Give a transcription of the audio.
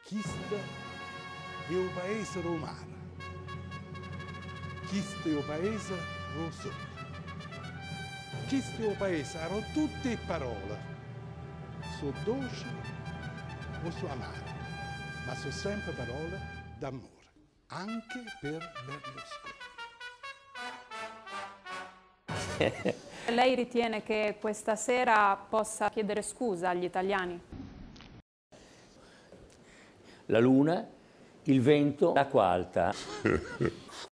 Questo è il paese romano. Questo è il paese rosso. Questo è il paese, hanno tutte le parole. Sono dolci o sono amare, ma sono sempre parole d'amore, anche per Berlusconi. Lei ritiene che questa sera possa chiedere scusa agli italiani? La luna, il vento, l'acqua alta.